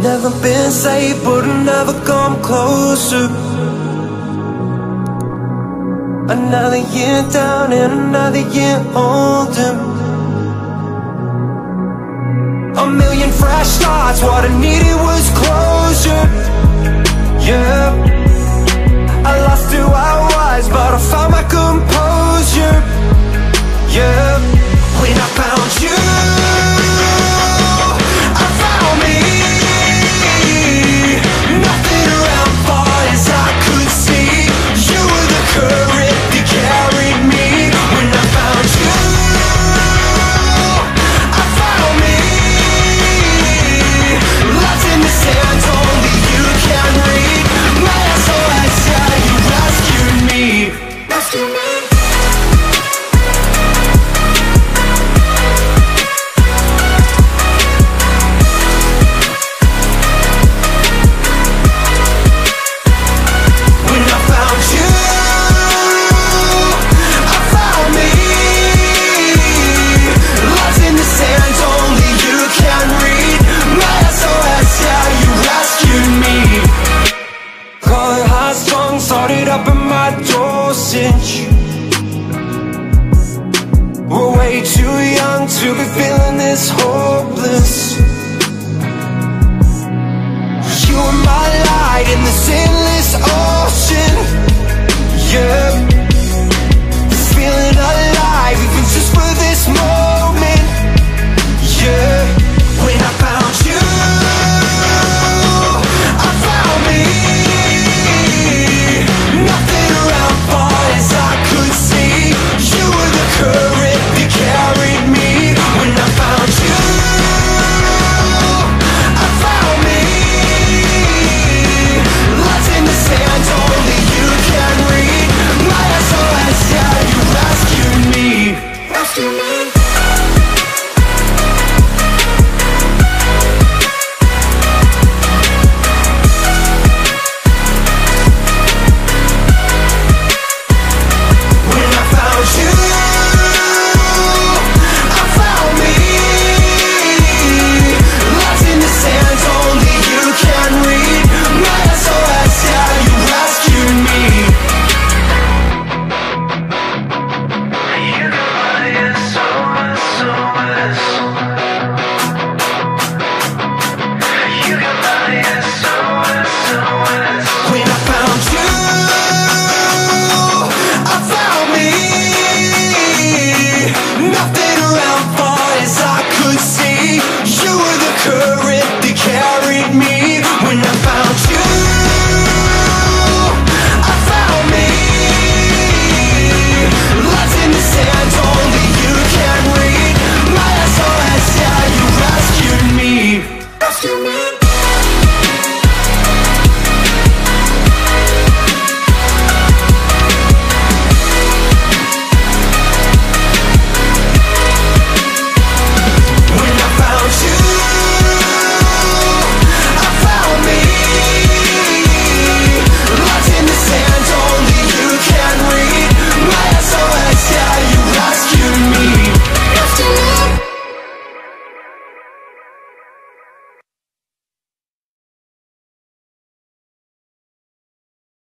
Never been saved, but I've never come closer. Another year down and another year older. A million fresh starts, what I needed was closure. Yeah, I lost who I was, but I found my composure. Yeah, when I found you, I found me. Nothing around far as I could see. You were the current that carried me. When I found you, I found me. Lost in the sand, only you can read. My SOS, yeah, you rescued me. Rescued me. Started up in my dosage. We're way too young to be feeling this hopeless. You were my light in the sin